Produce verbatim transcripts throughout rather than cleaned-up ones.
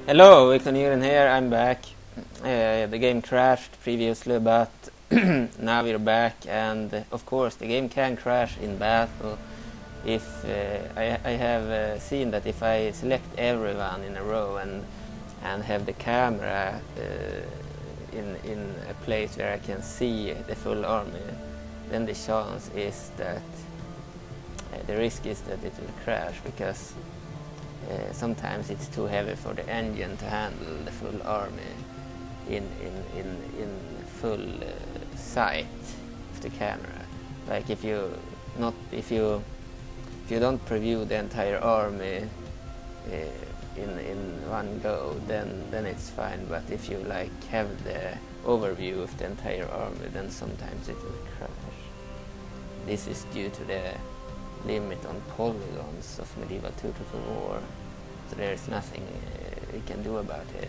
Hello, Victor here, I'm back. Uh, the game crashed previously, but now we're back, and uh, of course the game can crash in battle. If uh, I, I have uh, seen that if I select everyone in a row and and have the camera uh, in in a place where I can see the full army, then the chance is that uh, the risk is that it will crash, because Uh, sometimes it's too heavy for the engine to handle the full army in in in in full uh, sight of the camera. Like if you not if you if you don't preview the entire army uh, in in one go, then then it's fine. But if you like have the overview of the entire army, then sometimes it will crash. This is due to the limit on polygons of medieval tutorial war, so there is nothing uh, we can do about it,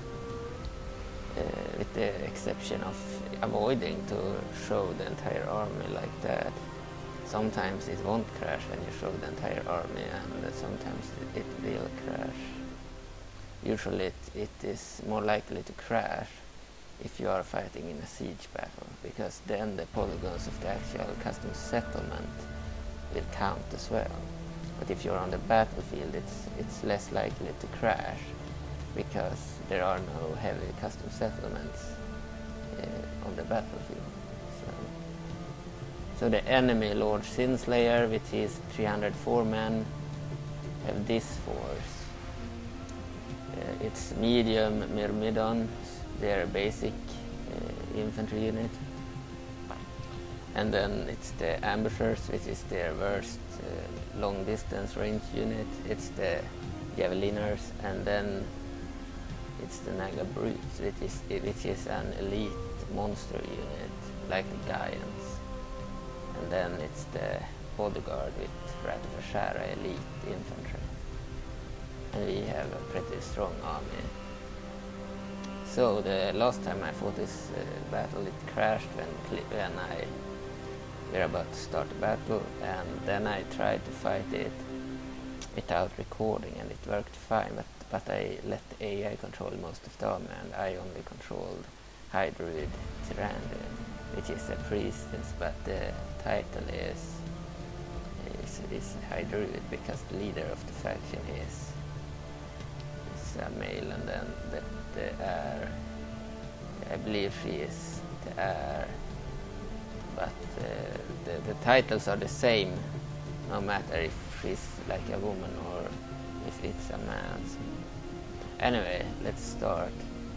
uh, with the exception of avoiding to show the entire army like that. Sometimes it won't crash when you show the entire army, and sometimes it, it will crash. Usually it, it is more likely to crash if you are fighting in a siege battle, because then the polygons of the actual custom settlement will count as well. But if you're on the battlefield, it's it's less likely to crash, because there are no heavy custom settlements uh, on the battlefield. So, so the enemy Lord Sinslayer, which is three hundred four men, have this force. Uh, it's medium myrmidons, they're a basic uh, infantry unit. And then it's the ambushers, which is their worst uh, long distance range unit. It's the javeliners, and then it's the Naga brutes, which is which is an elite monster unit like the Giants. And then it's the bodyguard with Ratafashara elite infantry. And we have a pretty strong army. So the last time I fought this uh, battle, it crashed when when I we're about to start the battle, and then I tried to fight it without recording, and it worked fine, but, but I let the A I control most of the army, and I only controlled Archdruid Tyrande, which is a priestess, but the title is is, is Archdruid because the leader of the faction is, is a male, and then the, the heir, I believe she is the heir. But uh, the, the titles are the same, no matter if she's like a woman or if it's a man. So anyway, let's start.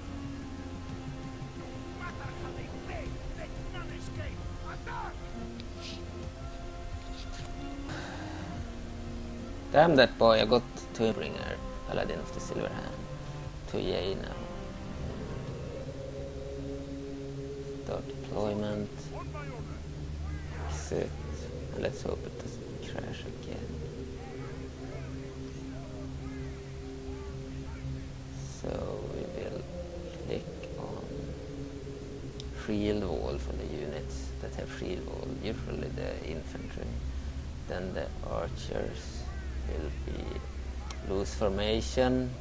Damn that boy, I got Twinbringer, Paladin of the Silver Hand, to Yay now. Start deployment. Sit. And let's hope it doesn't crash again. So we will click on shield wall for the units that have shield wall, usually the infantry. Then the archers will be loose formation.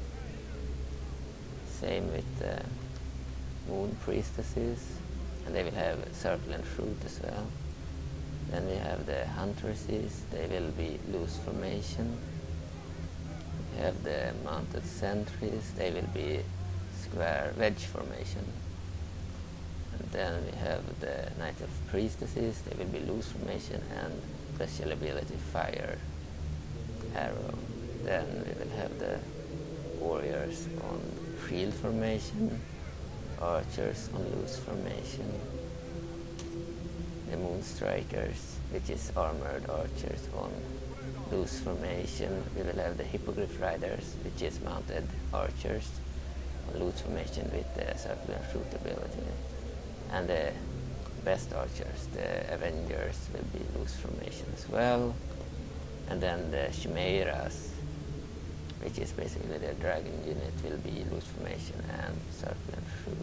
Same with the moon priestesses, and they will have circle and shoot as well. Then we have the huntresses, they will be loose formation. We have the mounted sentries, they will be square wedge formation. And then we have the knight of priestesses, they will be loose formation and special ability fire arrow. Then we will have the warriors on shield formation, archers on loose formation. The moon strikers, which is armored archers on loose formation. We will have the hippogriff riders, which is mounted archers on loose formation with the circle and shoot ability. And the best archers, the avengers, will be loose formation as well. And then the chimeras, which is basically the dragon unit, will be loose formation and circle and shoot.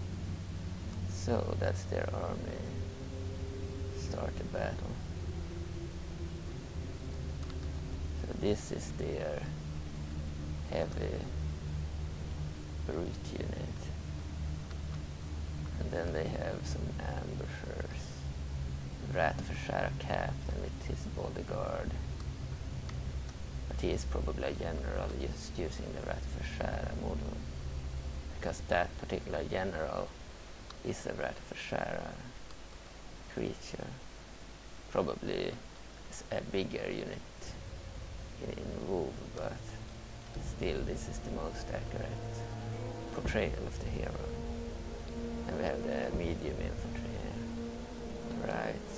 So that's their army. Start the battle. So this is their heavy brute unit. And then they have some ambushers. Rat of Ashara captain with his bodyguard. But he is probably a general just using the Rat of Ashara model. Because that particular general is a Rat of Ashara creature. Probably is a bigger unit in, in WoW, but still this is the most accurate portrayal of the hero. And we have the medium infantry here. Right.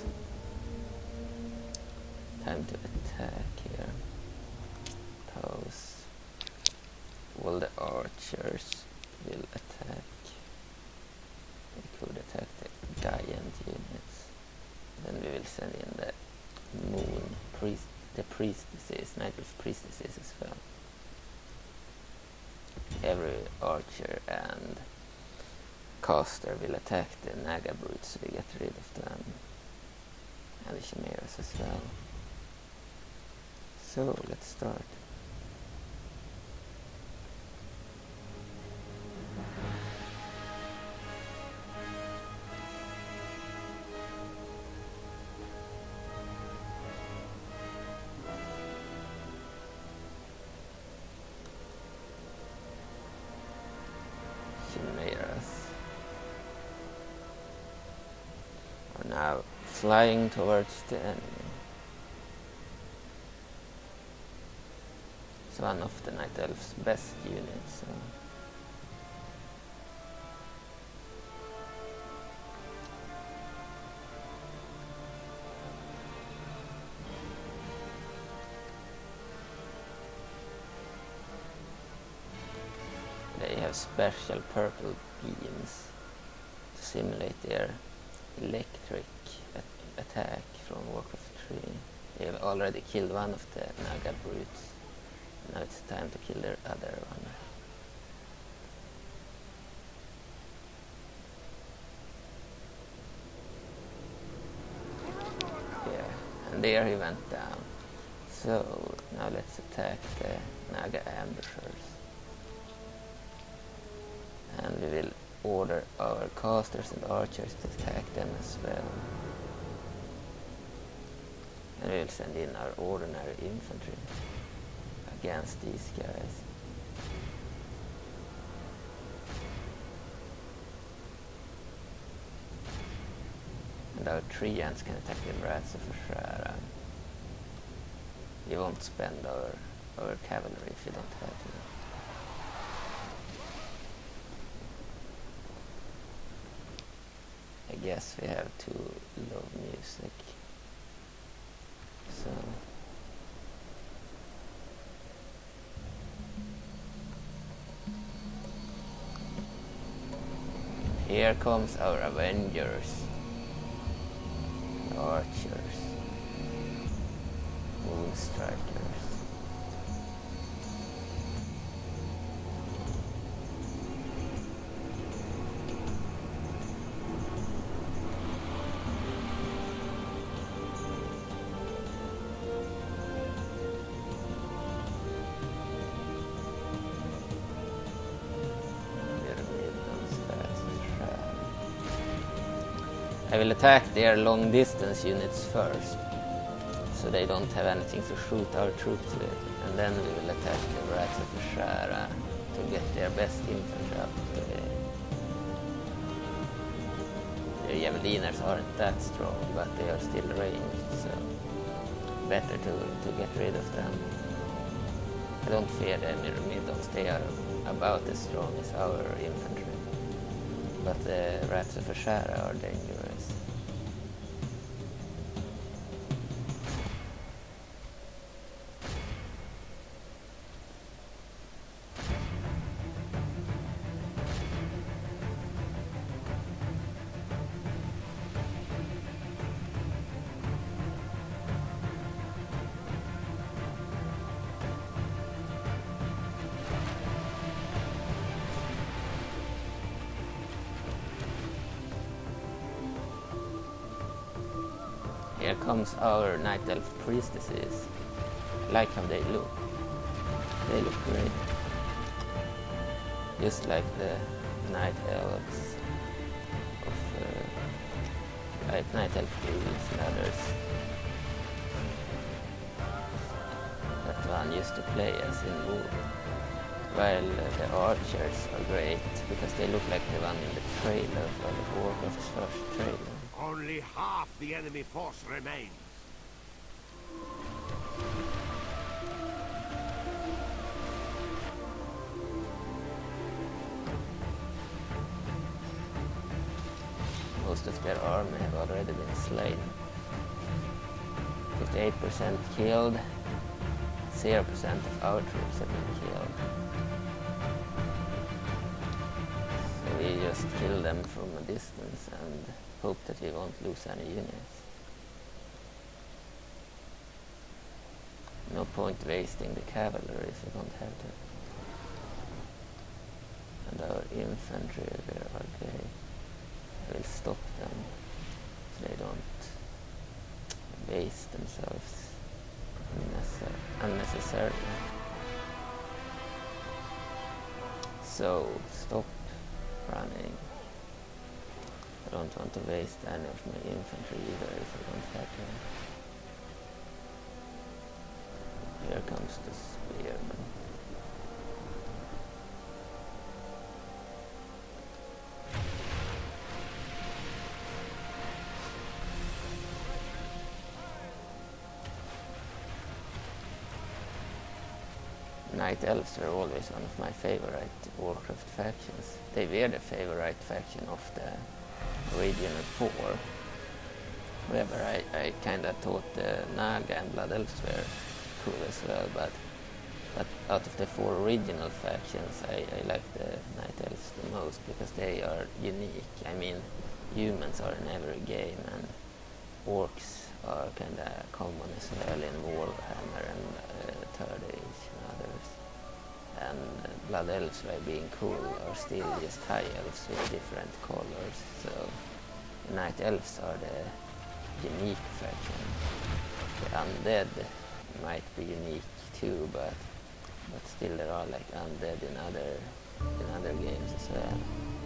Time to attack here. Pose. All the archers will attack. We could attack the giant units. Then we will send in the moon priest, the priestesses, night elf priestesses as well. Every archer and caster will attack the Naga brutes, so we get rid of them. And the chimeras as well. So let's start. Chimeras are now flying towards the enemy. It's one of the Night Elf's best units. So. They have special purple beams to simulate their electric at attack from Warcraft three. They have already killed one of the Naga brutes. Now it's time to kill their other one. Yeah, and there he went down. So now let's attack the Naga ambushers. And we will order our casters and archers to attack them as well. And we will send in our ordinary infantry against these guys. And our treants can attack the Rats of Ashara. We won't spend our, our cavalry if we don't have to. I guess we have too low music. So here comes our Avengers, Archers, Moon Strikers. I will attack their long distance units first, so they don't have anything to shoot our troops with, and then we will attack the Rats of Ashara to get their best infantry up to the... Their javeliners aren't that strong, but they are still ranged, so better to, to get rid of them. I don't fear the Myrmidons, they are about as strong as our infantry. But the Rats of Ashara are dangerous. Here comes our Night Elf priestesses. I like how they look. They look great. just like the Night Elves of uh, like Night Elf Guilds and others that one used to play as in War. While uh, the archers are great because they look like the one in the trailer of the Warcraft's first trailer. Only half the enemy force remains. Most of their army have already been slain. fifty-eight percent killed, zero percent of our troops have been killed. So we just kill them from a distance and hope that we won't lose any units. No point wasting the cavalry if we don't have to. And our infantry, where are they? I will stop them so they don't waste themselves unnecessarily. So stop running. I don't want to waste any of my infantry either if I don't have to. Here comes the spearman. Night Elves were always one of my favorite Warcraft factions. They were the favorite faction of the original four. However, I, I kinda thought the Naga and Blood Elves were cool as well, but but out of the four original factions, I, I like the Night Elves the most because they are unique. I mean, humans are in every game and orcs are kinda common as well in Warhammer and uh, Third Age and others. And uh, Blood Elves, by being cool, are still just High Elves with different colors. So the Night Elves are the unique faction. The undead might be unique too, but but still there are like undead in other in other games as well.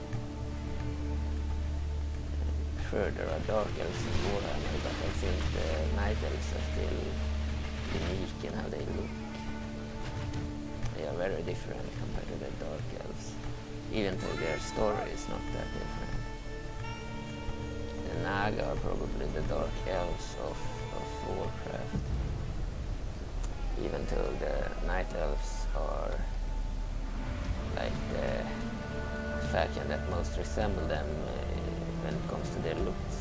Sure, there are Dark Elves in Warhammer, but I think the Night Elves are still unique in how they look. They are very different compared to the Dark Elves, even though their story is not that different. The Naga are probably the Dark Elves of, of Warcraft, even though the Night Elves are like the faction that most resemble them uh, when it comes to their looks.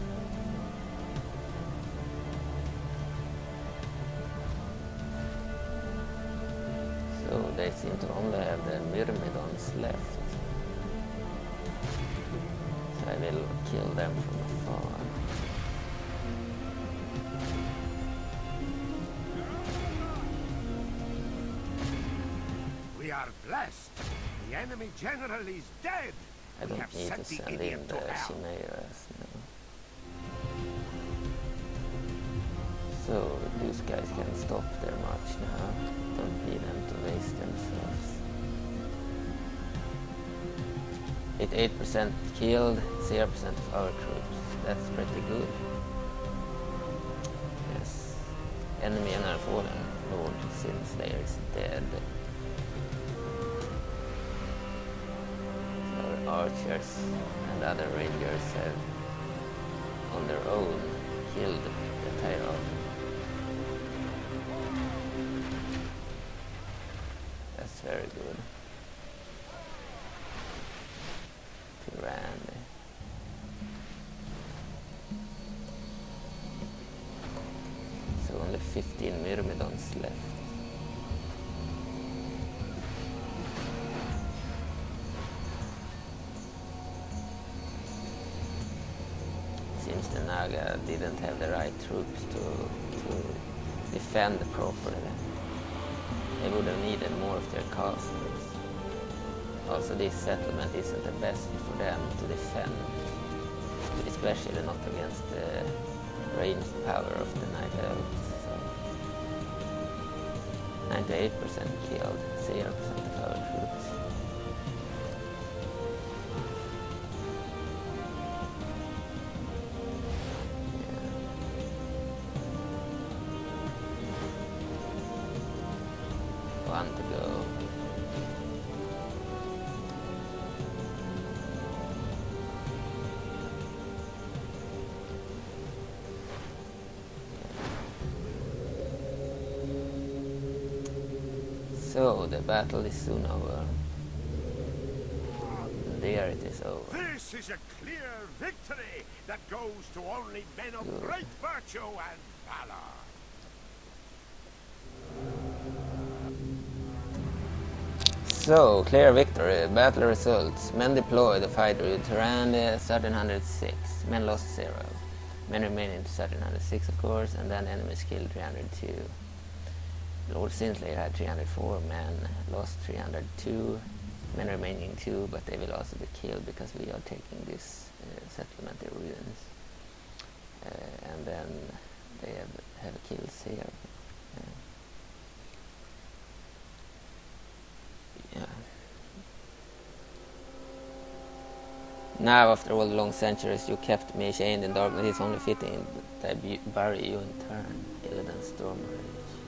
So they seem to only have the Myrmidons left. So I will kill them from afar. We are blessed. The enemy general is dead. I don't need to send in the Chimeras now. So these guys can stop their march now. Don't need them to waste themselves. eighty-eight percent killed, zero percent of our troops. That's pretty good. Yes. Enemy and our fallen lord Sin Slayer is dead. Archers and other rangers have on their own killed the Tyrande. That's very good. Tyrande. So only fifteen Myrmidons left. The Naga didn't have the right troops to, to defend properly. They would have needed more of their castles. Also, this settlement isn't the best for them to defend, especially not against the ranged power of the Night Elves. So ninety-eight percent killed, zero percent of our troops. So the battle is soon over. There it is over. This is a clear victory that goes to only men of Good. great virtue and valor. So, clear victory. Battle results. Men deployed to fight with Tyrande, thirteen oh six. Men lost zero. Men remaining to thirteen oh six, of course, and then enemies killed three hundred two. Lord Sinslayer had three hundred four men, lost three hundred two. Men remaining two, but they will also be killed because we are taking this uh, settlement, the ruins. Uh, and then they have, have kills here. Uh, yeah. Now, after all the long centuries you kept me chained in darkness, it's only fitting that I bury you in turn, Illidan Storm Rage.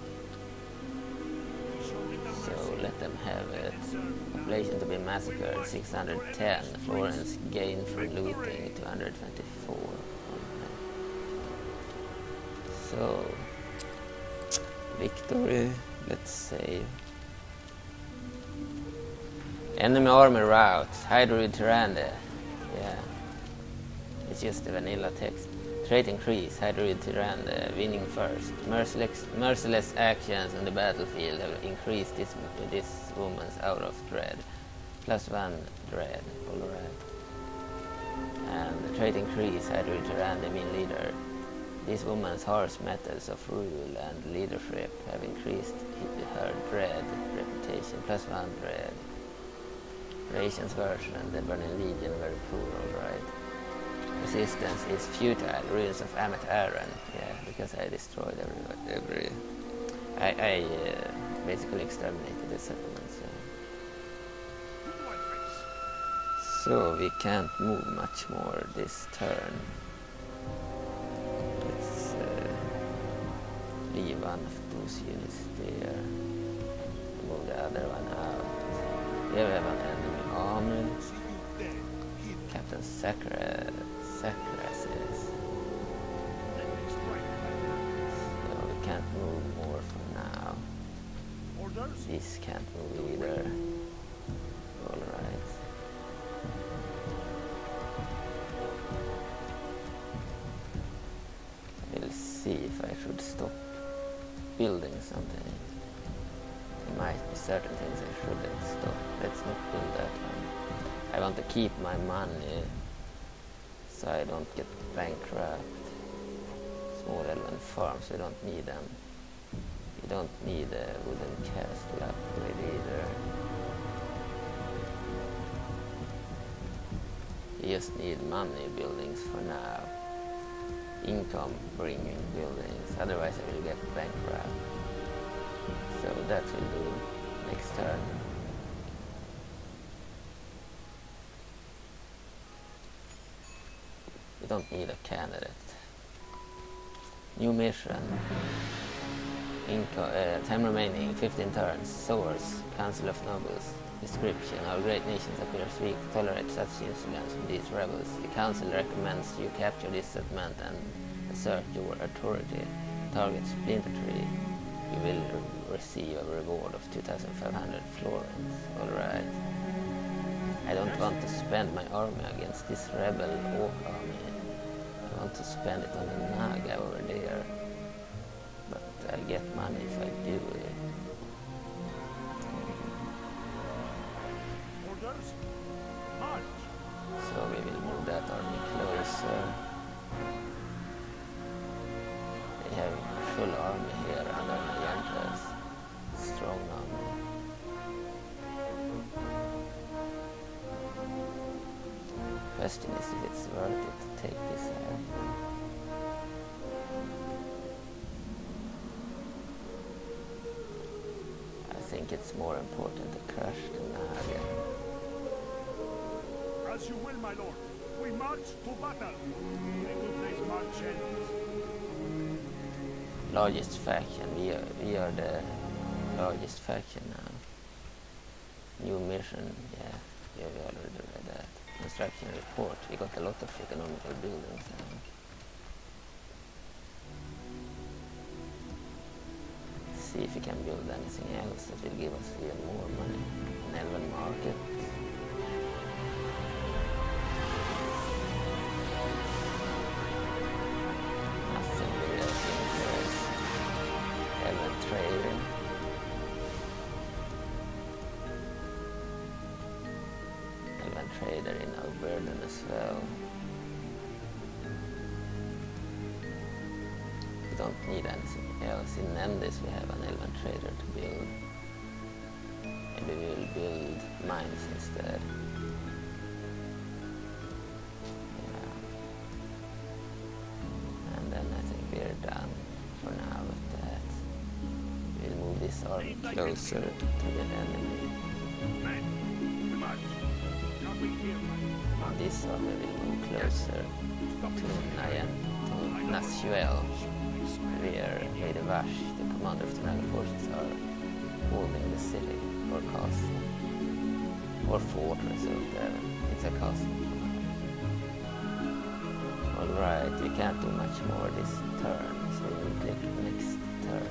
So let them have it. Population to be massacred, six hundred ten. Florence gained from looting, two hundred twenty-four. So, victory, let's save. Enemy army rout, Archdruid Tyrande. Yeah, it's just the vanilla text. Trait increase, Archdruid Tyrande, winning first. Merciless, merciless actions on the battlefield have increased this, this woman's out of dread. Plus one dread, alright. And the trait increase, Archdruid Tyrande, mean leader. This woman's harsh methods of rule and leadership have increased her dread reputation. Plus one dread. Rations version, the Burning Legion, very poor, alright. Resistance is futile, ruins of Amet Aaron, yeah, because I destroyed every, every I, I uh, basically exterminated the settlement, so. So we can't move much more this turn. Let's uh, leave one of those units there, move the other one out. Here we have an enemy army. Captain Sacra Sacrasis. So we can't move more for now. This can't move either. Alright. We'll see if I should stop building something. There might be certain things I shouldn't stop. Let's not build that one. I want to keep my money so I don't get bankrupt. Small elven farms, we don't need them. We don't need a wooden castle upgrade either. We just need money buildings for now. Income bringing buildings, otherwise I will get bankrupt. So that will do next turn. We don't need a candidate. New mission. Inco uh, time remaining, fifteen turns. Source, Council of Nobles. Description, our great nations appears weak to tolerate such insolence from these rebels. The Council recommends you capture this settlement and assert your authority. Target Splinter Tree. You will re receive a reward of two thousand five hundred florins. Alright. I don't want to spend my army against this rebel orc army. I want to spend it on the Naga over there. But I'll get money if I do it. Orders? March. So we will move that army closer. They have full army here under Naj'entus. Strong army. Question is if it's worth it to take this area. I think it's more important to crush the Naga. As you will, my lord. We march to battle. A good day's march ends. Largest faction, we are, we are the largest faction now. New mission, yeah, yeah, we already read that. Construction report, we got a lot of economical buildings now. see if we can build anything else that will give us even more money. An elven market. Nothing really else interests. Elven trader. Elven trader in Oberden as well. We don't need anything else. In Endis we have an elven trader to build. Maybe we will build mines instead. Yeah. And then I think we are done for now with that. We'll move this army closer to the enemy. And this army will move closer to Naj'entus, where Lady Vash, the commander of the Naga forces, are holding the city or castle or fortress or whatever. It's a castle. Alright, we can't do much more this turn, so we'll click next turn.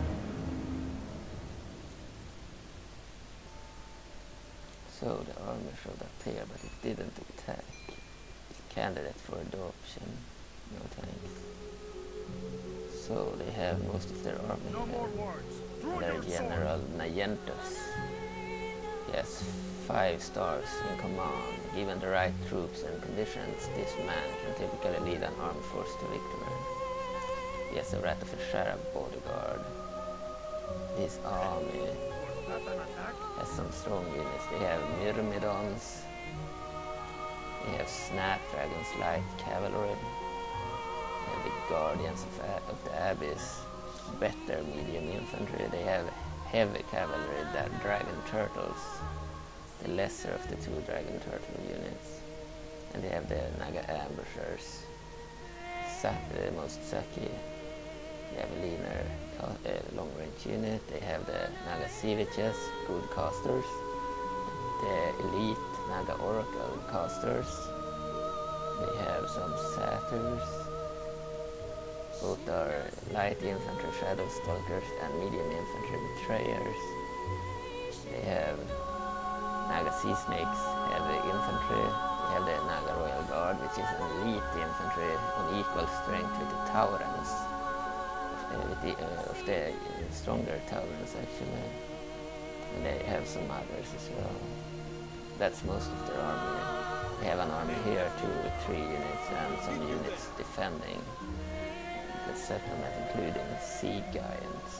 So the army showed up here, but it didn't attack. Candidate for adoption. No thanks. So they have most of their army No more here. words. Their general Naj'entus. He has five stars in command. Given the right troops and conditions, this man can typically lead an armed force to victory. He has a rat of a sheriff bodyguard. His army has some strong units. They have myrmidons. They have snapdragons, light cavalry. They have the guardians of, of the abyss. Better medium infantry. They have heavy cavalry, that dragon turtles, the lesser of the two dragon turtle units, and they have the Naga ambushers, Sa the most sucky javeliner uh, long range unit. They have the Naga Civiches, good casters, the elite Naga oracle casters. They have some satyrs. Both are light infantry shadow stalkers and medium infantry betrayers. They have Naga sea snakes, heavy infantry. They have the Naga royal guard, which is an elite infantry on equal strength with the Taurans, uh, with the, uh, of the uh, stronger Taurans actually. And they have some others as well. That's most of their army. They have an army here, two with three units, and some units defending the settlement, including sea giants.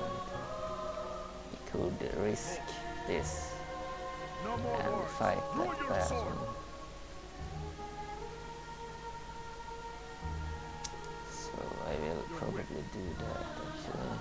We could risk this No more and words. fight Draw that your battle. sword. So I will probably do that actually.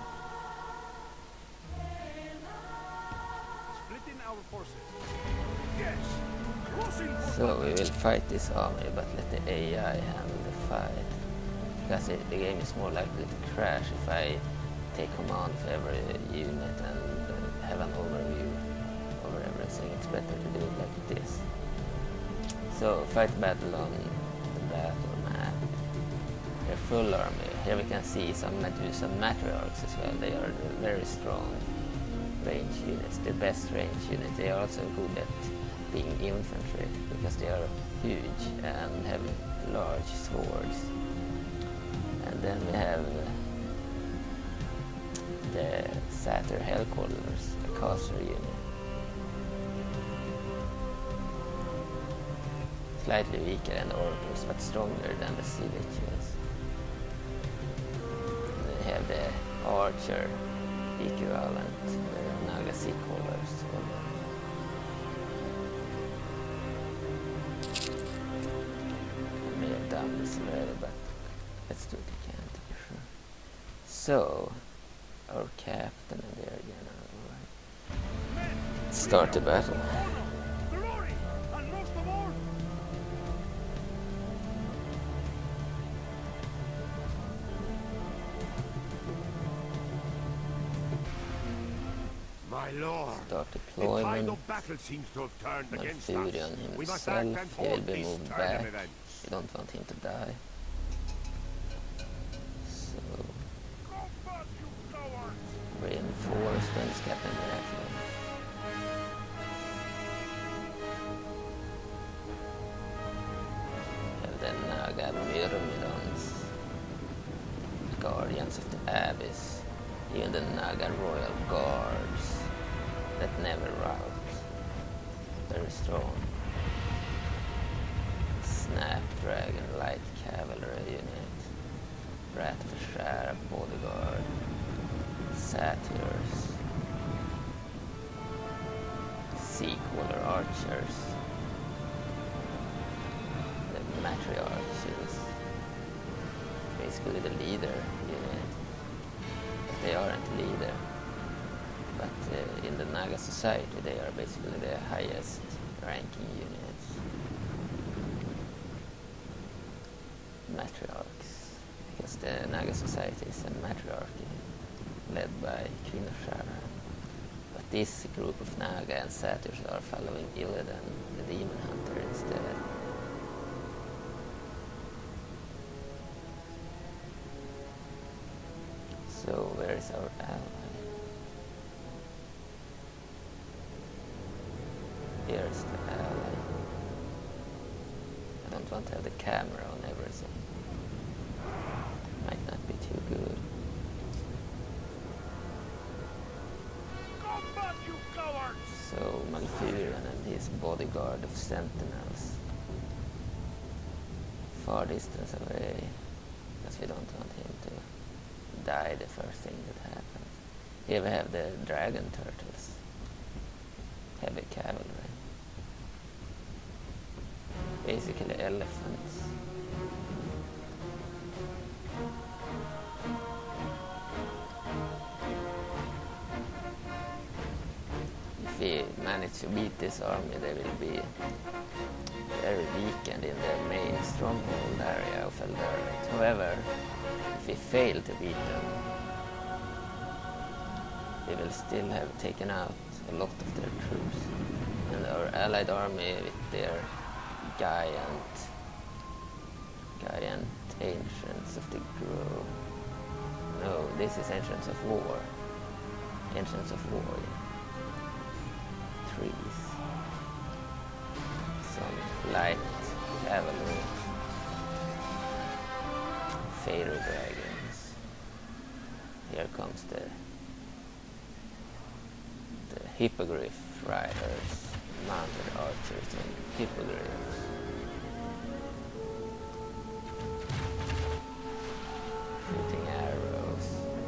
Splitting our forces. Yes. Crossing for So we will fight this army, but let the A I handle the fight. Because it, the game is more likely to crash if I take command of every unit and uh, have an overview over everything. It's better to do it like this. So fight battle on the battle map. Their full army. Here we can see some Medusa matriarchs as well. They are very strong range units, the best range units. They are also good at being infantry because they are huge and have large swords. And then we have the Satyr Hellcallers, a caster unit. Slightly weaker than the Oracles, but stronger than the Sea Witches. And then we have the Archer equivalent, the Naga Sea Callers. I may have done this already, but let's do it again to be sure. So, our captain and their general, right? Let's start the battle. glory, and most of all, my lord. Start The tide deployment. of battle seems to have turned against us. Malfurion We must act himself, and he will hold be this moved turn back. of events. We don't want him to die. So, Come back, you cowards! force when it's Captain Miraculous. And then Naga Myrmidons, Guardians of the Abyss, even the Naga Royal Guards that never rout, very strong. Snapdragon Light Cavalry Unit, Rat of Shara Bodyguard, Satyrs, Seacaller Archers, the Matriarchs is basically the leader unit, but they aren't leader, but uh, in the Naga society they are basically the highest ranking units. Matriarchs, because the Naga society is a matriarchy led by Queen of Shara. But this group of Naga and Satyrs are following Illidan, the demon hunter, instead. So where is our ally? Here's the ally. I don't want to have the camera on everything. Might not be too good. Come back, you cowards! So Malfurion and his bodyguard of sentinels. Far distance away, because we don't want him to die the first thing that happens. Here we have the dragon turtles. Heavy cavalry. Basically elephants. If we manage to beat this army, they will be very weakened in their main stronghold area of Elderate. However, if we fail to beat them, they will still have taken out a lot of their troops. And our allied army with their giant, giant ancients of the grove. No, this is ancients of war. Ancients of war, yeah. Trees. Some light cavalry. Fairy dragons. Here comes the the hippogriff riders, mounted archers and hippogriffs. Shooting arrows.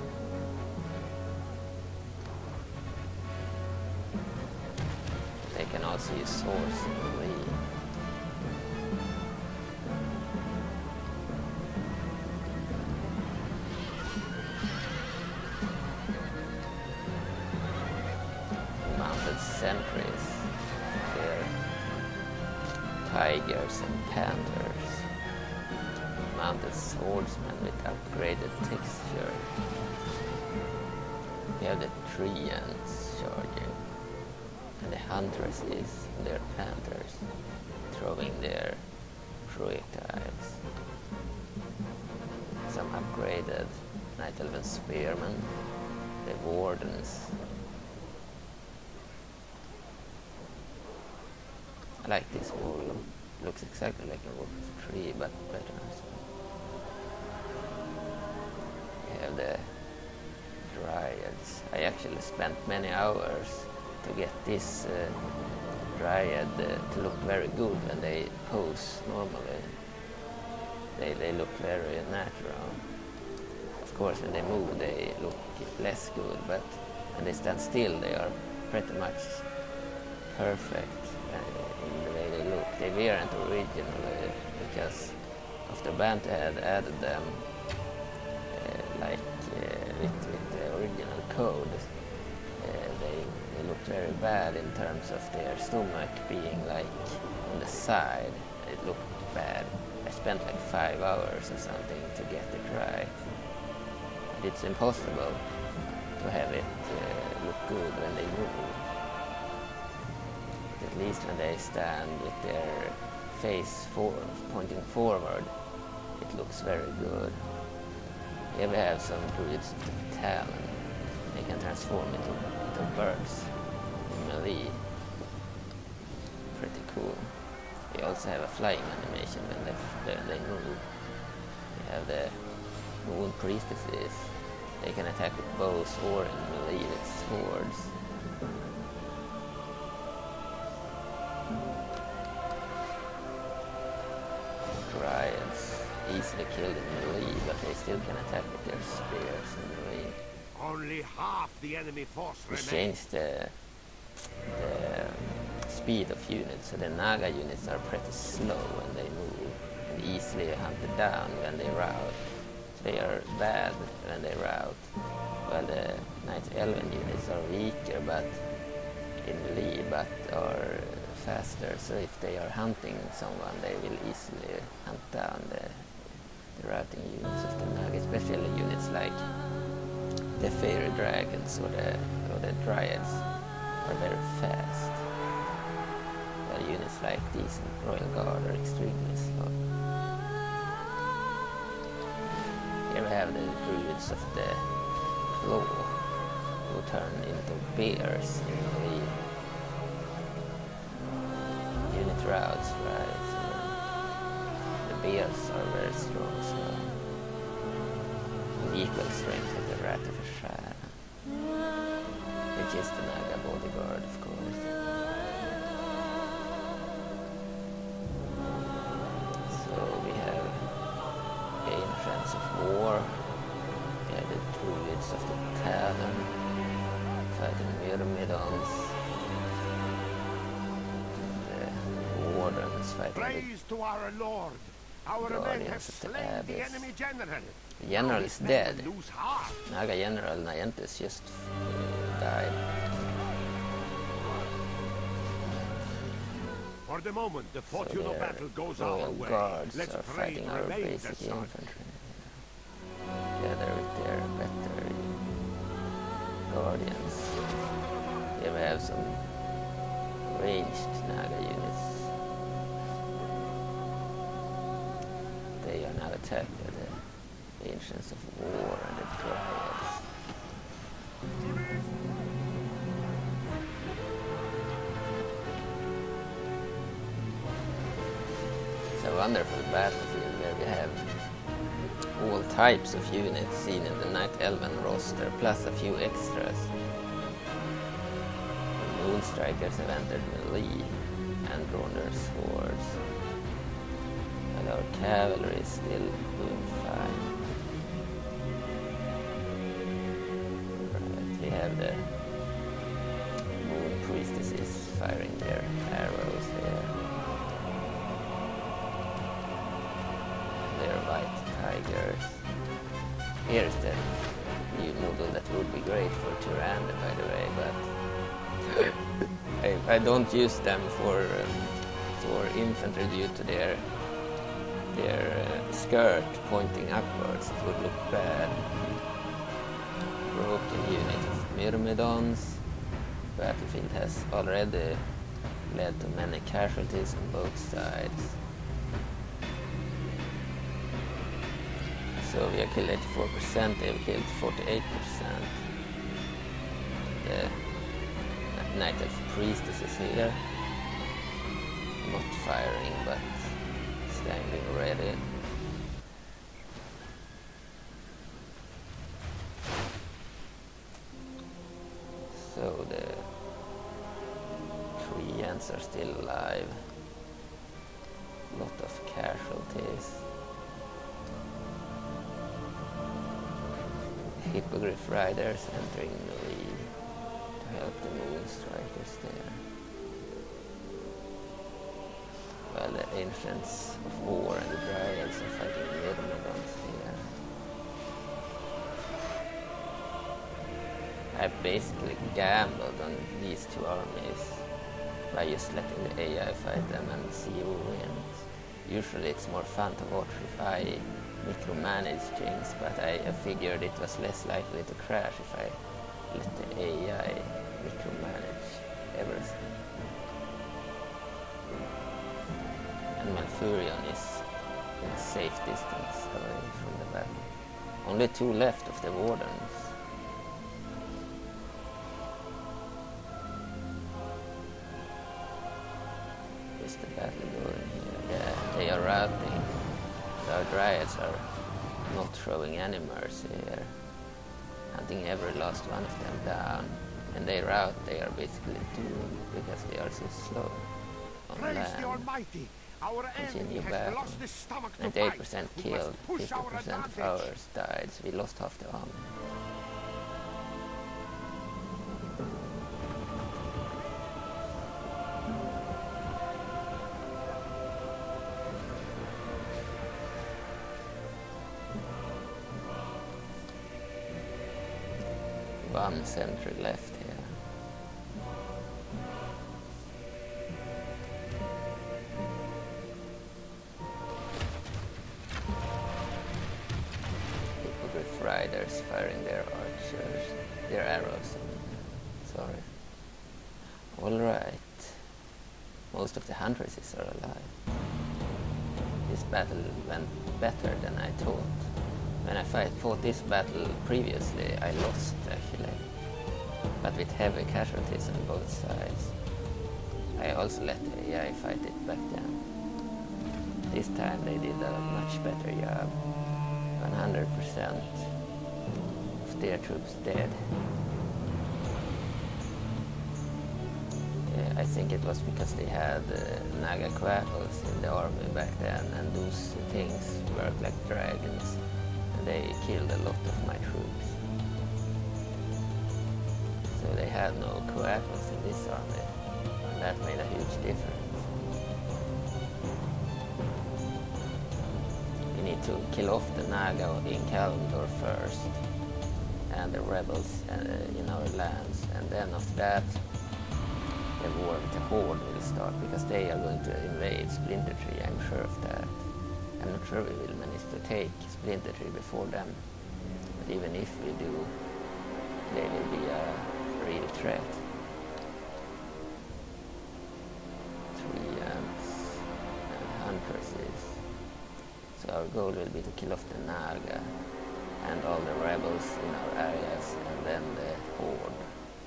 They can also use swords in melee. Mounted sentries. Here, tigers and panthers. Mounted swordsmen with upgraded texture. We have the treants charging, and the huntresses and their panthers throwing their projectiles. Some upgraded Night Elven spearmen, the wardens. I like this wall. Looks exactly like a Warcraft tree, but better. We have the dryads. I actually spent many hours to get this uh, dryad uh, to look very good when they pose normally. They, they look very natural. Of course, when they move, they look less good, but when they stand still, they are pretty much perfect uh, in the way they look. They weren't originally because after Bant had added them uh, like uh, with, with the original code. Uh, they, they looked very bad in terms of their stomach being like on the side. It looked bad. I spent like five hours or something to get it right. But it's impossible to have it uh, look good when they move. But at least when they stand with their face for, pointing forward, it looks very good. Here we have some druids of the Talon. they can transform into, into birds in melee. Pretty cool. They also have a flying animation when they, when they move. They have the moon priestesses. They can attack with bows or in melee with swords. Dryads, easily killed in melee, but they still can attack with their spears in melee. Only half the enemy force We remains. changed the, the speed of units, so the Naga units are pretty slow when they move and easily hunted down when they rout. They are bad when they rout, while the Knight Elven units are weaker but in melee but are faster, so if they are hunting someone they will easily hunt down the, the routing units of the Naga, especially units like the fairy dragons or the, or the dryads are very fast, while units like these in Royal Guard are extremely slow. Here we have the druids of the claw who turn into bears in the unit routes, right? So the bears are very strong, so equal strength with the Rat of Ashara, which is the Naga bodyguard, of course. So we have Ancients of War, we have the Druids of the Talon, fighting Myrmidons, the Wardens fighting Praise to our Lord. Our men have Guardians of the slain the Abyss. enemy general. the general is dead. Lose heart. Naga General Naj'entus just uh, died. For the moment, the So fortune of their battle goes our Royal way. Guards Let's are pray fighting it our remains basic as such. infantry. Together with their better Guardians. Here we have some ranged Naga units. They are now attacked by the Ancients of War and the Dryads. It's a wonderful battlefield where we have all types of units seen in the Knight Elven roster, plus a few extras. The Moonstrikers have entered melee and drawn their swords, and our cavalry is still doing fine. Right, we have the Moon Priestesses firing their arrows here. They're white tigers. Here's the new model that would be great for Tyrande, by the way, but I, I don't use them for um, for infantry due to their their uh, skirt pointing upwards. It would look bad. Broken unit of Myrmidons. Battlefield has already led to many casualties on both sides. So we have killed eighty-four percent, they have killed forty-eight percent. The Knight Elf Priestess is here. Not firing, but standing ready. So the Treants are still alive. Lot of casualties. Hippogriff Riders entering melee to help the Moonstrikers there. While the Ancients of War and the Dryads are fighting Myrmidons here. I basically gambled on these two armies by just letting the A I fight them and see who wins. Usually it's more fun to watch if I micromanage things, but I, I figured it was less likely to crash if I let the A I micromanage everything. And Malfurion is in a safe distance away from the battle. Only two left of the Wardens. is the battle going here? Yeah, they are routing. Our dryads are not showing any mercy here. Hunting every last one of them down. When they rout, they are basically doomed because they are so slow on Praise land. the Almighty! Our Continue enemy has battle. lost his stomach to ninety-eight fight. percent We killed, must push fifty our percent of advantage. ours died, so we lost half the army. One sentry left here. Hippogriff riders firing their archers, their arrows. Sorry. All right. Most of the huntresses are alive. This battle went better than I thought. When I fight, fought this battle previously, I lost actually, but with heavy casualties on both sides. I also let the A I fight it back then. This time they did a much better job. one hundred percent of their troops dead. Yeah, I think it was because they had uh, Naga quackles in the army back then, and those things work like dragons. They killed a lot of my troops. So they had no coattles in this army, and that made a huge difference. We need to kill off the Naga in Kalimdor first, and the rebels uh, in our lands, and then after that the war with the Horde will start, because they are going to invade Splinter Tree, I'm sure of that. I'm not sure we will manage to take Splinter Tree before them, but even if we do, they will be a real threat. Three ants and huntresses. So our goal will be to kill off the Naga and all the rebels in our areas, and then the Horde.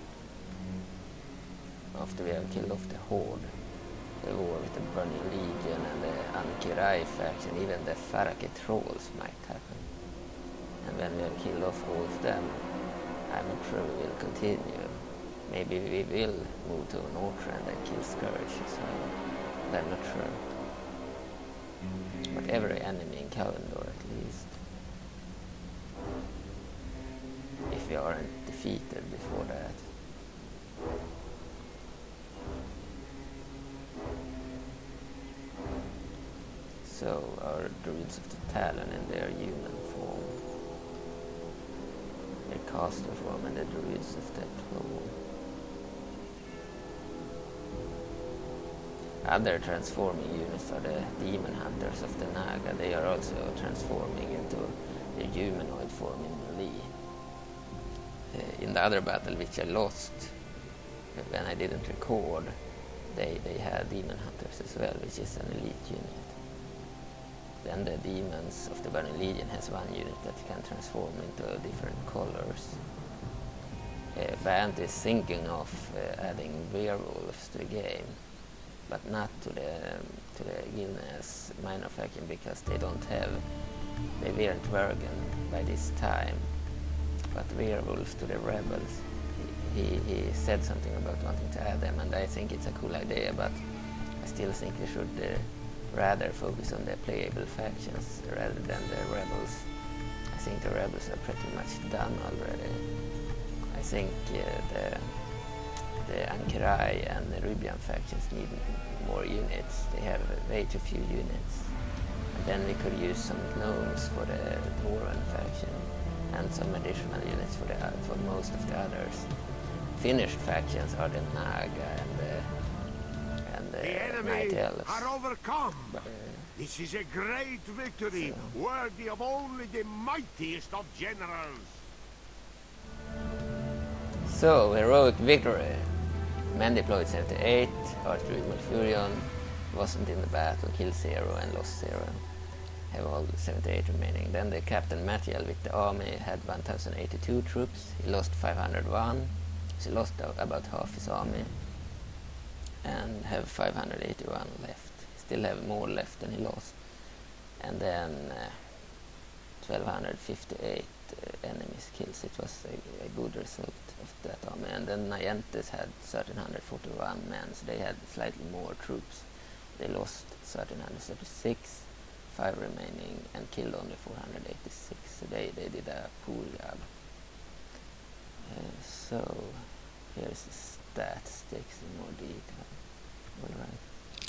After we have killed off the Horde, the war with the Burning Legion and the Ankirai faction, even the Farake trolls might happen. And when we have killed off all of them, I'm not sure we will continue. Maybe we will move to Northrend and kill Scourge as well, but I'm not sure. But every enemy in Kalimdor at least. If we aren't defeated before that. So our Druids of the Talon in their human form, their caster form, and the Druids of the Plow. Other transforming units are the Demon Hunters of the Naga. They are also transforming into their humanoid form in melee. Uh, in the other battle which I lost, uh, when I didn't record, they, they had Demon Hunters as well, which is an elite unit. Then the demons of the Burning Legion has one unit that can transform into different colors. Uh, Bant is thinking of uh, adding werewolves to the game, but not to the um, to the Gilneas minor faction, because they don't have, they weren't Dwergen by this time. But werewolves to the rebels, he, he, he said something about wanting to add them, and I think it's a cool idea, but I still think we should uh, rather focus on the playable factions rather than the rebels. I think the rebels are pretty much done already. I think uh, the the Ankirai and the Rubian factions need more units. They have way too few units. And then we could use some gnomes for the Dwarven faction and some additional units for the for most of the others. Finished factions are the Naga and the and the, The enemy Night Elves. are overcome. But, uh, This is a great victory, So- worthy of only the mightiest of generals. So, heroic victory. Men deployed seventy-eight, Archdruid Malfurion wasn't in the battle, killed zero and lost zero. Have all seventy-eight remaining. Then the Captain Mathiel with the army had one thousand eighty-two troops. He lost five hundred one, so he lost uh, about half his army. and have five hundred eighty-one left. Still have more left than he lost. And then uh, twelve fifty-eight uh, enemies kills. It was a, a good result of that army. And then Naj'entus had thirteen forty-one men, so they had slightly more troops. They lost thirteen thirty-six, five remaining, and killed only four hundred eighty-six. So they, they did a poor job. Uh, so here's the statistics in more detail. Alright.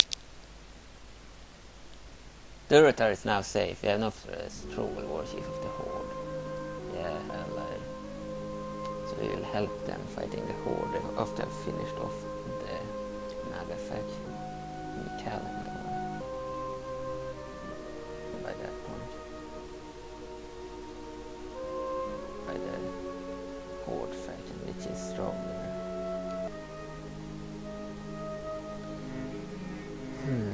Durotar is now safe. We have no Troll, war chief of the Horde. Yeah, well, uh, so we will help them fighting the Horde after I've finished off the Naga faction in the calendar. By that point, by the Horde faction, which is stronger. Hmm.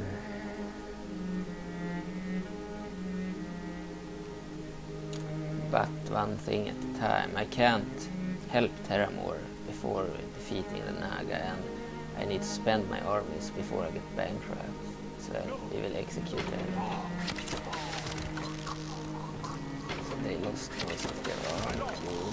But one thing at a time. I can't help Terramore before defeating the Naga, and I need to spend my armies before I get bankrupt. So we will execute them. So they lost most of their army.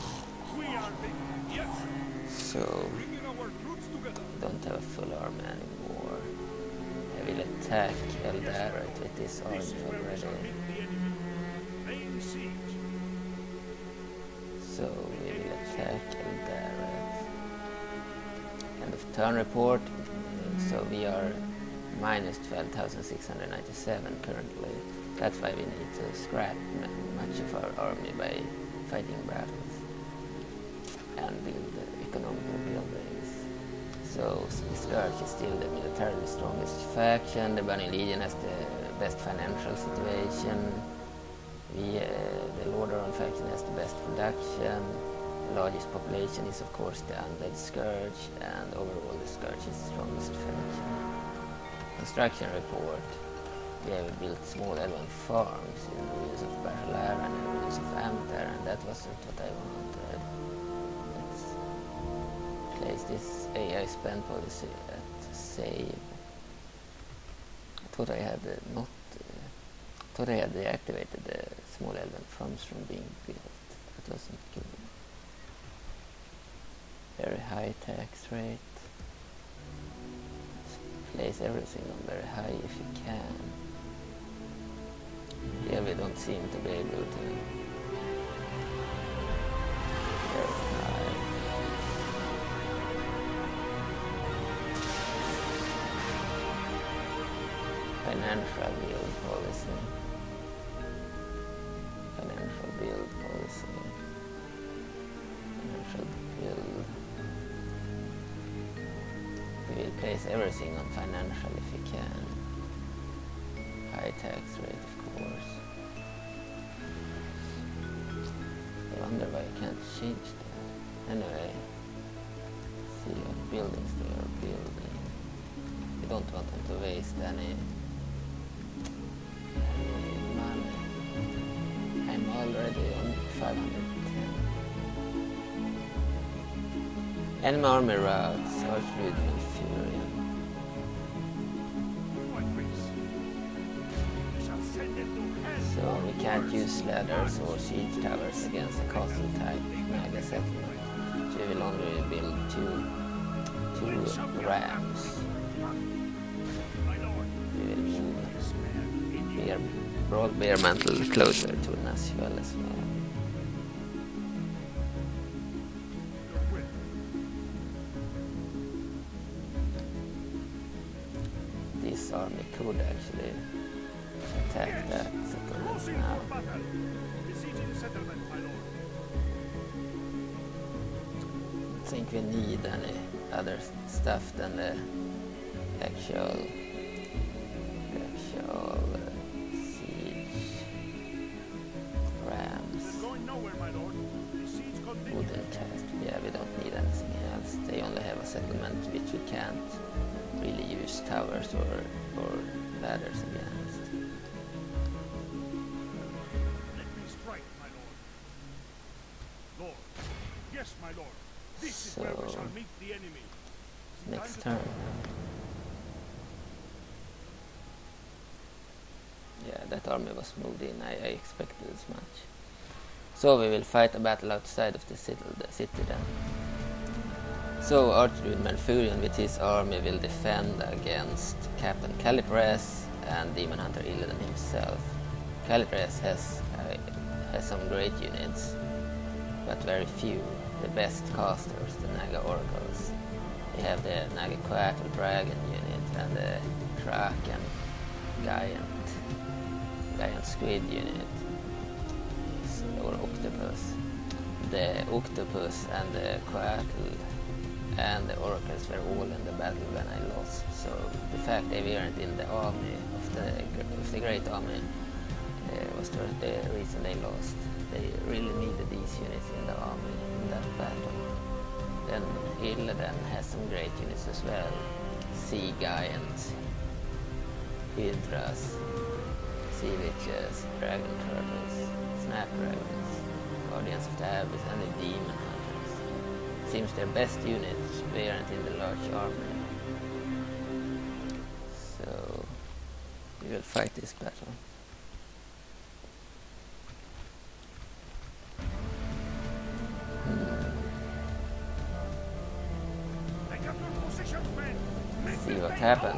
So I don't have a full army anymore. I will attack Eldarite with this army already. So we will attack Eldarite. End of turn report. So we are minus twelve thousand six hundred ninety-seven currently. That's why we need to scrap much of our army by fighting battles and build economical buildings. So the Scourge is still the militarily strongest faction. The Burning Legion has the best financial situation. We, uh, the Lordaeron faction has the best production. The largest population is of course the Undead Scourge, and overall the Scourge is the strongest faction. Construction report. We have built small elven farms in the ruins of Baralar and the ruins of Amtar, and that wasn't what I wanted. Let's place this A I spend policy at save. I thought I had uh, not uh, thought I had deactivated the small elven farms from being built. That wasn't good. Very high tax rate. Place everything on very high if you can. Yeah, we don't seem to be able to. Very high. Financial build policy. Financial build policy. Financial build. We will place everything on financial if we can. High tax rate, of course. I wonder why I can't change that. Anyway, see what buildings they are building. We don't want them to waste any, any money. I'm already on five hundred ten. Enemy army routes, Archdruid Malfurion. So we can't use ladders or siege towers against a castle type Naga settlement. So we will only build two, two rams. We will move bear, broad bear mantle closer to Naz'entus as well. This army could actually attack that settlement now. I think we need any other stuff than the actual, the actual uh, siege rams. Wooden cast. Yeah, we don't need anything else. They only have a settlement which we can't really use towers or, or ladders against. Let me strike, my lord. Lord. Yes, my lord. This So, is where we shall meet the enemy. next turn. that army was moved in. I, I expected as much. So we will fight a battle outside of the city, the city then. So Archdruid Malfurion with his army will defend against Captain Calipres and Demon Hunter Illidan himself. Calipres has uh, has some great units, but very few. The best casters, the Naga Oracles. They have the Naga Quackle Dragon unit and the Kraken Giant Giant Squid unit, or Octopus. The Octopus and the Quackle and the Oracles were all in the battle when I lost, so the fact they weren't in the army of the, of the Great Army uh, was the, the reason they lost. They really needed these units in the army in that battle. Then Illidan has some great units as well. Sea Giants, Hydras, Sea Witches, Dragon Turtles, Snapdragons, Guardians of the Abyss and the Demon Hunters. Seems their best units weren't in the large army. So we will fight this battle. See what happens.